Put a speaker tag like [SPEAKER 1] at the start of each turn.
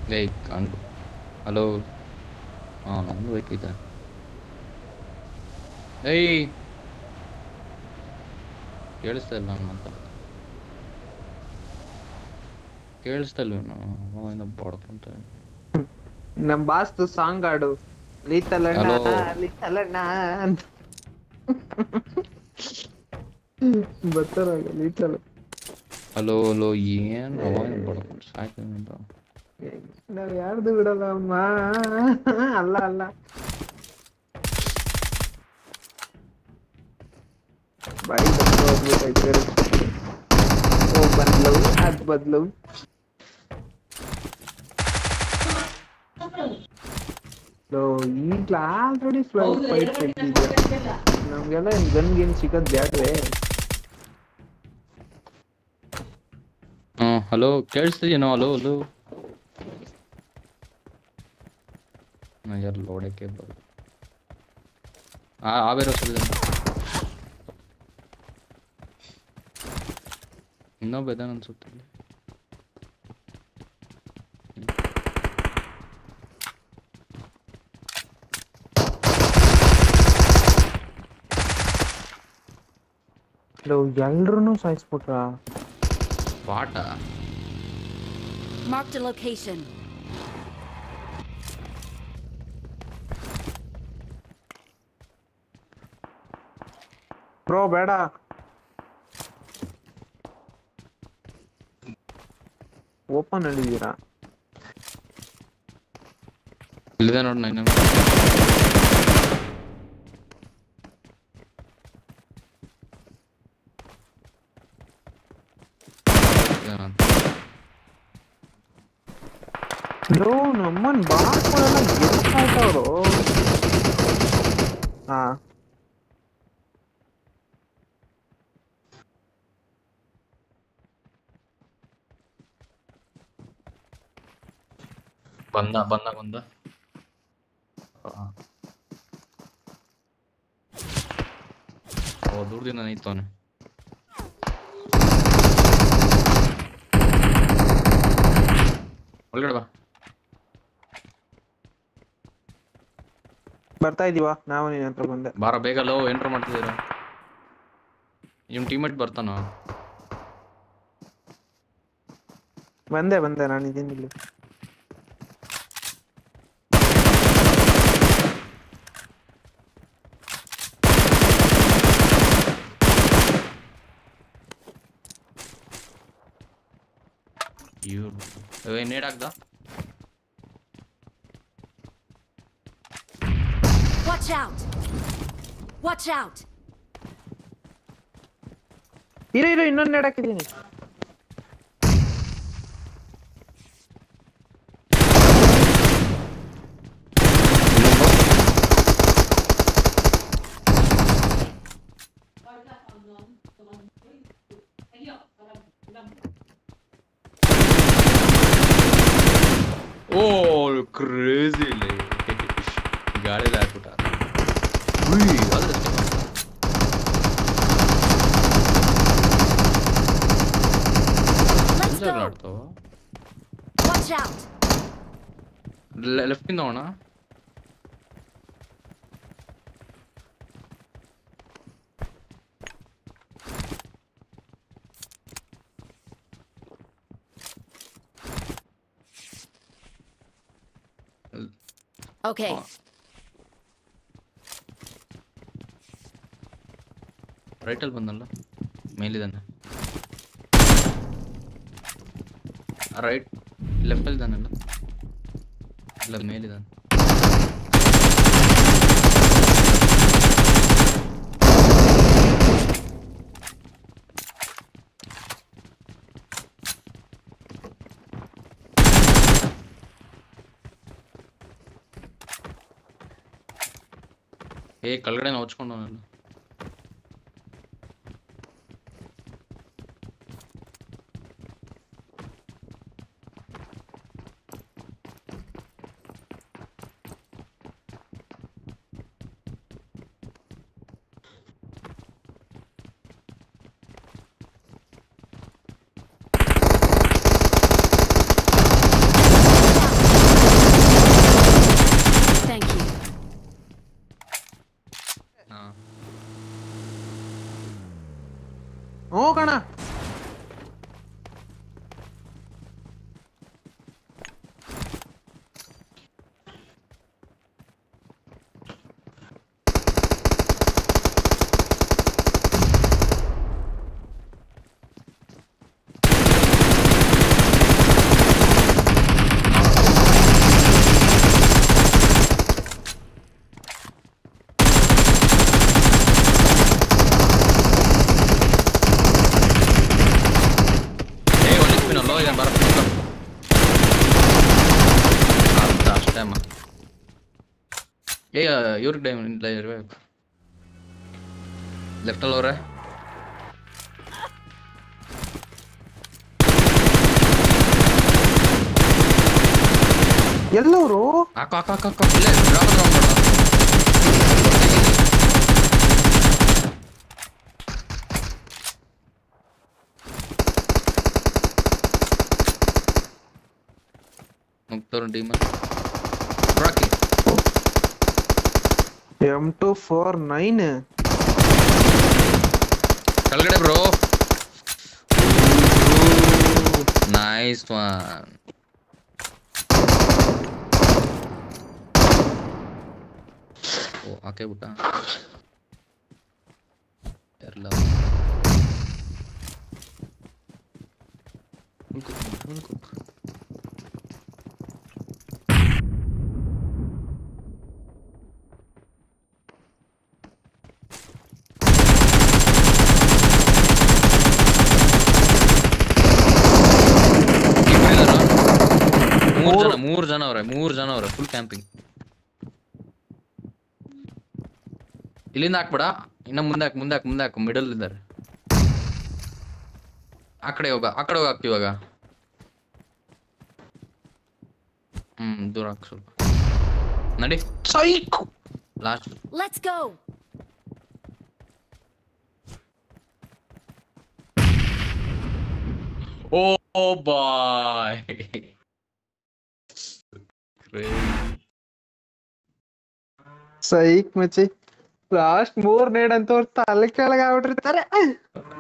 [SPEAKER 1] Like hello. ಹಾಂ ನಂದು ಬೇಕಿದೆ. ಏಯ್ ಕೇಳಿಸ್ತಾ ಇಲ್ಲ ನಾನು ಮಾತಾಡೋದು. ಕೇಳಿಸ್ತಾ ಇಲ್ವ ನಾನು ಬಡ್ಕೊಂತ.
[SPEAKER 2] ನಮ್ ಬಾಸ್ತು ಸಾಂಗ್ ಆಡು ಲೀತಲಣ್ಣ
[SPEAKER 1] ಹಲೋ
[SPEAKER 2] ಲೀತಲಣ್ಣ ಅಂತ ಬರ್ತಾರ ಲೀತಲ.
[SPEAKER 1] ಹಲೋ ಹಲೋ ಏನು ಅವಾಗ ಬಡ್ಕೊಂಡು ಸಾಯ್ತೀನಿ ಅಂತ.
[SPEAKER 2] ನಾವ್ ಯಾರ್ದು ಬಿಡಲ್ಲ ಅಮ್ಮ. ಅಲ್ಲ ಅಲ್ಲ ಬಾಯಿ ಹೋಗ್ಬಿಟ್ಟೈತೆ. ಓ ಬಂದ್ಲವು ಅದ್ ಬದ್ಲವು. ಈಗ ಆಲ್ರೆಡಿ ಫೈಟ್ ತೆಗ್ದಿದ್ಯಾ ನಮ್ಗೆಲ್ಲ ಏನ್ ಗನ್ ಗೇನ್ ಸಿಗೋದ್ ಬ್ಯಾಡ್ವೆ.
[SPEAKER 1] ಹಲೋ ಕೇಳಿಸ್ತಿದ್ದೀನೋ? ಹಲೋ ಹಲೋ ಯಾರು ಲೋಡಕ್ಕೆ ಬರೋದು ಆವೇರೋ ಸಲ ಇನ್ನೊಬ್ಬ ಇದಾನ ಅನ್ಸುತ್ತೆ.
[SPEAKER 2] ಎಲ್ರು ಸಾಯಿಸ್ಬಿಟ್ರ.
[SPEAKER 1] ಪಾಠ
[SPEAKER 3] Marked a location.
[SPEAKER 2] ಬ್ರೋ ಬೇಡ. ಓಪನ್ ಹೇಳಿದೀರಾ?
[SPEAKER 1] ಇಲ್ಲಿದೆ ನೋಡಿ ನಾನು.
[SPEAKER 2] ನಮ್ಮನ್ ಬಾಸ್ಗಳೆಲ್ಲ ಗೆಲ್ಸಾಯ್ತವ್ರು. ಹಾ
[SPEAKER 1] ಬಂದ ಬಂದ ಬಂದ. ಓ ದೂರದಿಂದ ನಿಂತವನೆ. ಒಳಗಡೆ ಬಾ.
[SPEAKER 2] ಬರ್ತಾ ಇದೀವಾ ನಾವು ನಿನ್ನ ಹತ್ರ ಬಂದೆ.
[SPEAKER 1] ಬಾರ ಬೇಗ ಲೋ ಎಂಟ್ರ್ ಮಾಡ್ತಿದ್ದೀರಾ. ನಿಮ್ಮ ಟೀಮೇಟ್ ಬರ್ತಾನ.
[SPEAKER 2] ಬಂದೆ ಬಂದೆ ನಾನು ಇದೀನಿ ಇಲ್ಲಿ.
[SPEAKER 1] ನೇಡಾಗ್ದ.
[SPEAKER 3] Watch out! Watch out!
[SPEAKER 2] ಇರು ಇರು ಇನ್ನೊಂದು ನೆಡಾಕಿದ್ದೀನಿ.
[SPEAKER 1] ಓ ಕ್ರೇಜಿ ಗಾಳಿ ಹಾಕ್ಬಿಟ್ಟ. ಆಡ್ತಾವ.
[SPEAKER 3] Watch out!
[SPEAKER 1] ಲೆಫ್ಟ್ ಇಂದ ಹೋಣ.
[SPEAKER 3] Okay.
[SPEAKER 1] ರೈಟ್ ಅಲ್ಲಿ ಬಂದಲ್ಲ ಮೇಲಿದ್ದಾನೆ. ರೈಟ್ ಲೆಫ್ಟ್ ಅಲ್ಲಿ ಇದ್ದಾನಲ್ಲ. ಇಲ್ಲ ಮೇಲಿದ್ದಾನೆ. ಕೆಳಗಡೆ ನೋಚ್ಕೊಂಡು ನಾನು. ಟೈಮ್ ಇವ್ರಿಗೆ ಟೈಮ್ ಇರ್ಬೇಕು. ಲೆಫ್ಟಲ್ಲಿ ಅವ್ರೆ.
[SPEAKER 2] ಎಲ್ಲವರು
[SPEAKER 1] ಹಾಕು ಇಲ್ಲೇ ಡ್ರಾಪ್ ಮಾಡ. ಮುಗ್ತವ್ರು ಡೀಮನ್ ರಾಕಿ
[SPEAKER 2] M249
[SPEAKER 1] ಕೆಳಗಡೆ ಬ್ರೋ. Nice one. ಓ ಹಾಕೇ ಬಿಟ್ಟ ಎಲ್ಲ. ಮೂರು ಜನ ಅವ್ರೆ ಫುಲ್ ಕ್ಯಾಂಪಿಂಗ್. ಇಲ್ಲಿಂದ ಹಾಕ್ಬೇಡ, ಇನ್ನ ಮುಂದೆ ಹಾಕು ಮಿಡಲ್ ಇದ್ದಾರೆ. ಆ ಕಡೆ ಹೋಗ ಹಾಕ್ತಿ ಇವಾಗ. ದೂರ ಹಾಕ್ ಸ್ವಲ್ಪ. ನಡಿ last.
[SPEAKER 3] Let's go.
[SPEAKER 1] Oh boy.
[SPEAKER 2] Psych ಮಚ್ಚಿ ಲಾಸ್ಟ್ 3 ನೇಡ್ ಅಂತ ಅವ್ರ ತಲೆ ಕೆಳಗೆ ಆಗ್ಬಿಟ್ಟಿರ್ತಾರೆ.